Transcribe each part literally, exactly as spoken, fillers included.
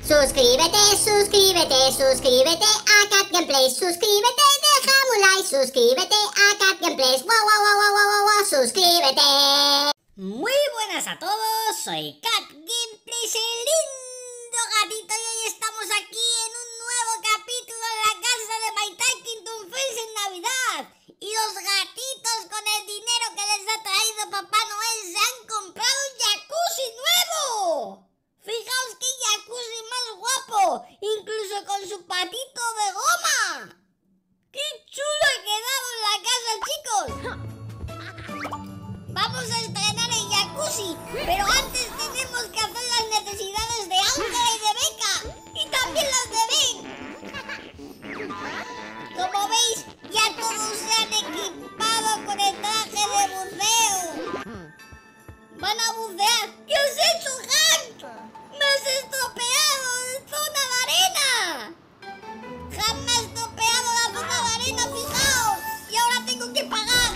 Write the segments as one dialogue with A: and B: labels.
A: Suscríbete, suscríbete, suscríbete a Cat Gameplays. Suscríbete, déjame un like. Suscríbete a Cat Gameplays. Wow, wow, wow, wow, wow, wow, suscríbete.
B: Muy buenas a todos, soy Cat Gameplays, el lindo gatito, y hoy estamos aquí en un nuevo capítulo en la casa de My Tiny Toon Friends en Navidad. Y los gatitos, con el dinero que les ha traído Papá Noel, se han comprado un jacuzzi nuevo. Fijaos qué jacuzzi más guapo, incluso con su patito de goma. ¡Qué chulo ha quedado en la casa, chicos! Vamos a estrenar el jacuzzi, pero antes tenemos que hacer las necesidades de Ángela y de Beca, y también las de Ben. Como veis, ya todos se han equipado con el traje de buceo. Van a bucear. ¿Qué has hecho, Hank? ¡Me has estropeado zona de arena! Hank me ha estropeado la zona de arena, fijaos. Y ahora tengo que pagar.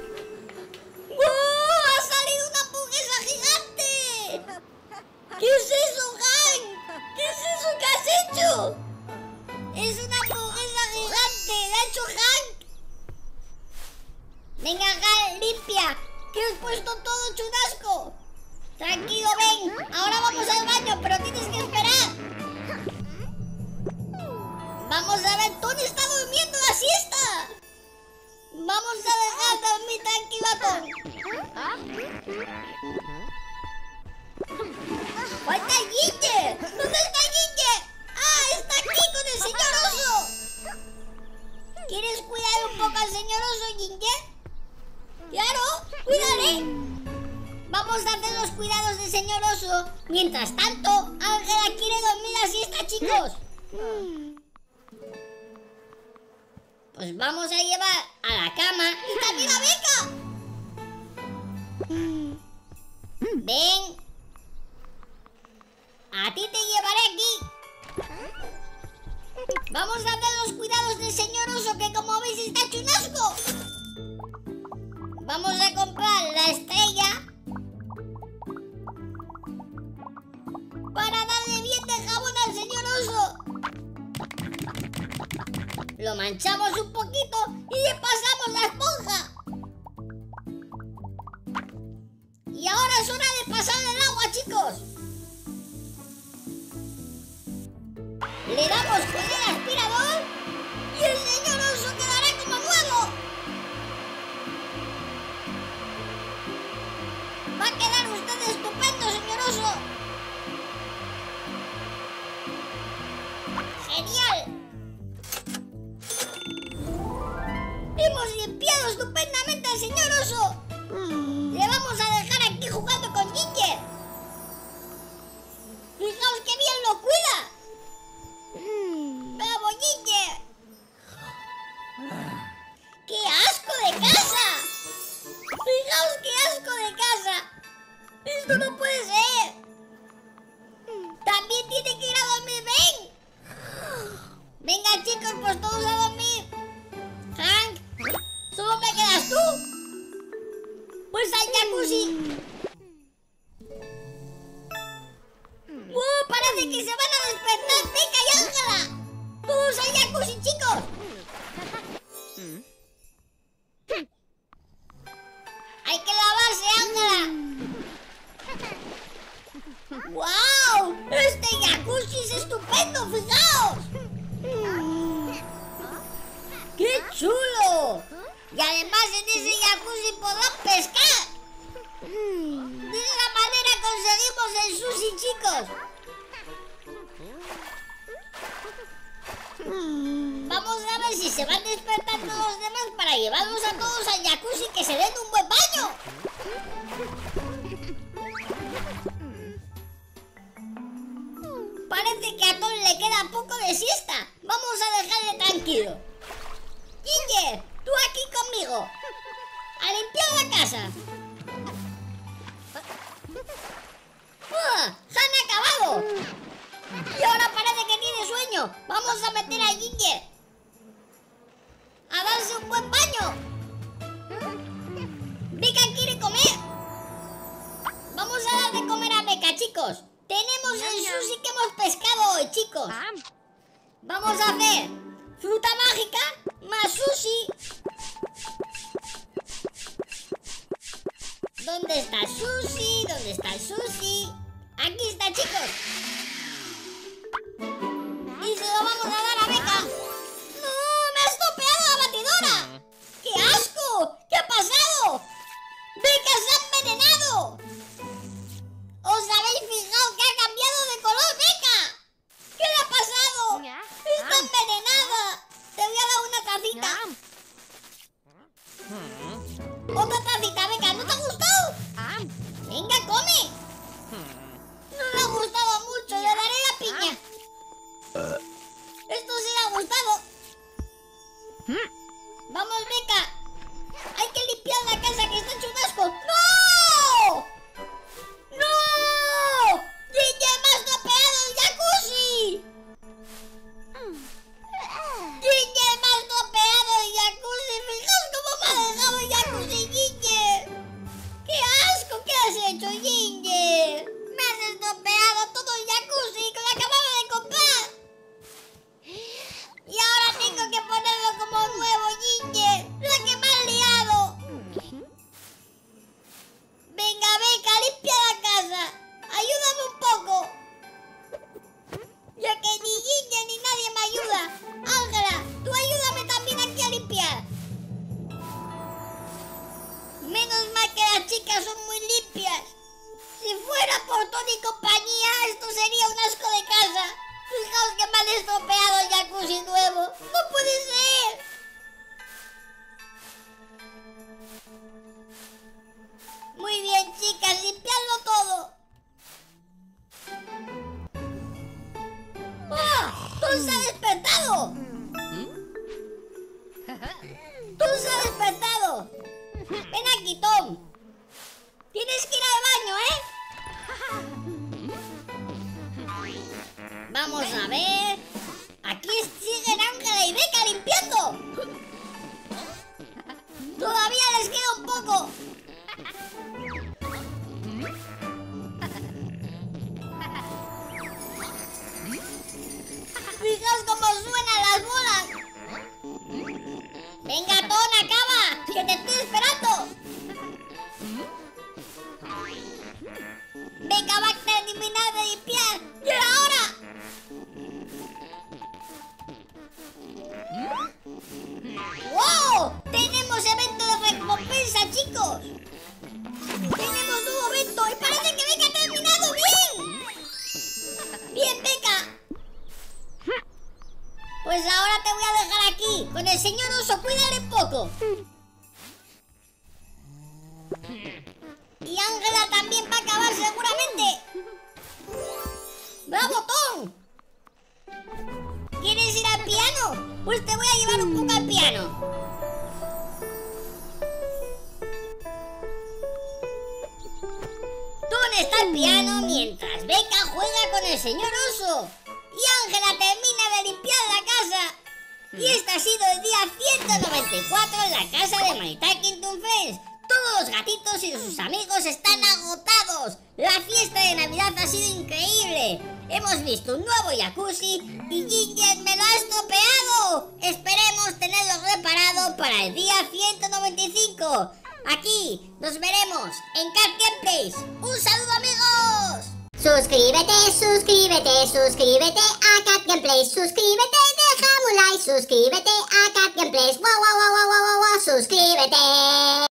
B: ¡Wow! ¡Ha salido una hamburguesa gigante! ¿Qué es eso, Hank? ¿Qué es eso que has hecho? Es una hamburguesa gigante. ¿La ha hecho Hank? Venga, Hank, limpia, que has puesto todo chunasco. Tranquilo, ven. Ahora vamos al baño, pero tienes que esperar. Vamos a ver, Tony está durmiendo la siesta. Vamos a dejar dormir tranquilo a Tony. ¡Falta Ginger! ¿Dónde está Ginger? ¡Ah, está aquí con el señor oso! ¿Quieres cuidar un poco al señor oso, Ginger? ¡Claro! ¡Cuidaré! Vamos a hacer los cuidados del señor oso. Mientras tanto, Ángela quiere dormir la siesta, chicos. Pues vamos a llevar a la cama y también a Beca. Ven. A ti te llevaré aquí. Vamos a hacer los cuidados del señor oso, que como veis está chunasco. Vamos a comprar la estrella para darle bien de jabón al señor oso. Lo manchamos un poquito y le pasamos la esponja. Y ahora es hora de pasarle el agua, chicos. Le damos con el aspirador y el señor oso quedará como nuevo. Va a quedar usted estupendo, señor oso. ¡Genial! Hemos limpiado estupendamente al señor oso. Le vamos a dejar aquí jugando con Ginger. Fijaos qué bien lo cuida. ¡Bravo, Ginger! ¡Qué asco de casa! Fijaos qué asco de casa. Esto no puede ser. También tiene que ir a dormir, ven. Venga, chicos, pues todos a dormir. Hank, ¿solo me quedas tú? Pues al jacuzzi. ¡Wow! Parece que se van a despertar Beca y Ángela. Todos al jacuzzi, chicos. Hay que lavarse, Ángela. ¡Wow! Este jacuzzi es estupendo, fijaos. ¡Qué chulo! Y además en ese jacuzzi podrán pescar. De esa manera conseguimos el sushi, chicos. Vamos a ver si se van despertando los demás para llevarlos a todos al jacuzzi, que se den un buen baño. Parece que a Tom le queda poco de siesta. Vamos a dejarle tranquilo. Ginger, tú aquí conmigo. A limpiar la casa. ¡Uh! ¡Se han acabado! Y ahora parece que tiene sueño. Vamos a meter a Ginger a darse un buen baño. Beca quiere comer. Vamos a dar de comer a Beca, chicos. Tenemos el sushi que hemos pescado hoy, chicos. Vamos a hacer fruta mágica más sushi. ¿Dónde está el sushi? ¿Dónde está el sushi? Aquí está, chicos. Y se lo vamos a dar a Becca. ¡No! ¡Me ha estropeado la batidora! ¡Qué asco! ¿Qué ha pasado? ¡Becca se ha envenenado! ¿Os habéis fijado que ha cambiado de color, Becca? ¿Qué le ha pasado? ¡Está envenenada! Te voy a dar una tacita. Otra tacita, Becca. ¿No te ha gustado? Venga, come. No le ha gustado mucho. Le daré la piña. Esto sí le ha gustado. Vamos, Becca. Hay que limpiar la casa que está hecho un asco. ¡No! ¡No! ¡Ginger me ha estropeado el jacuzzi! ¡Ginger me ha estropeado el jacuzzi! ¡Fijaos cómo me ha dejado el jacuzzi, Ginger! ¡Qué asco! ¿Qué has hecho, Ginger? ¡Me has estropeado todo el jacuzzi que lo acababa de comprar! Y ahora tengo que ponerlo como nuevo, Ginger. ¡La que me has liado! Venga, Becca, limpia la casa. Ayúdame un poco. Ya que ni Ginger ni nadie me ayuda. Ángela, tú ayúdame también aquí a limpiar. Menos mal que las chicas son muy limpias. Si fuera por Tony y compañía, esto sería un asco de casa. Fijaos que me han estropeado el jacuzzi nuevo. ¡No puede ser! Muy bien, chicas, limpiadlo todo. ¡Ah! ¡Tom se ha despertado! ¡Tom se ha despertado! Ven aquí, Tom. Tienes que ir al baño, ¿eh? Vamos a ver. Aquí siguen Ángela y Becca limpiando. Todavía les queda un poco. Fijaos cómo suenan las bolas. Venga, Tom, acaba, que te estoy esperando. Venga, va a terminar de limpiar. ¡Y ahora! ¡Wow! ¡Tenemos evento de recompensa, chicos! ¡Tenemos nuevo evento! ¡Y parece que Becca ha terminado bien! ¡Bien, Becca! Pues ahora te voy a dejar aquí con el señor oso. Cuídale un poco. Y Ángela también va a acabar seguramente. ¡Bravo, Tom! ¿Quieres ir al piano? Pues te voy a llevar un poco al piano. Tom está al piano mientras Becca juega con el señor oso. Y Ángela termina de limpiar la casa. Y este ha sido el día ciento noventa y cuatro en la casa de My Talking Toon Friends. Todos los gatitos y sus amigos están agotados. La fiesta de Navidad ha sido increíble. Hemos visto un nuevo jacuzzi y Ginger me lo ha estropeado. Esperemos tenerlo reparado para el día ciento noventa y cinco. Aquí nos veremos en Cat Gameplays. ¡Un saludo, amigos!
A: Suscríbete, suscríbete, suscríbete a Cat Gameplays. Suscríbete, déjame un like. Suscríbete a Cat Gameplays. Wow, wow, wow, wow, wow, wow, suscríbete.